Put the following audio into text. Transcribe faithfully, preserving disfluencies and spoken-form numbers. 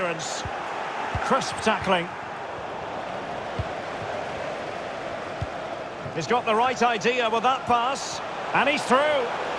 clearance. Crisp tackling. He's got the right idea with that pass. And he's through.